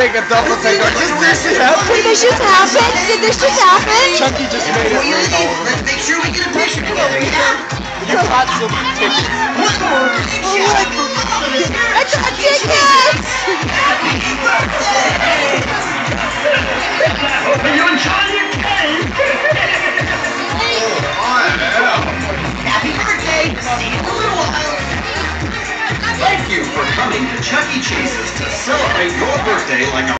take a double take. Did this just happen? Did this just happen? Did this just happen? Chucky just made it rain all over. Let's make sure we get a picture together, yeah? You got some tickets. I got tickets! Happy birthday! Are you enjoying your cake? Happy birthday! See you in a little while. Thank you for coming to Chuck E. Cheese's to celebrate your birthday like a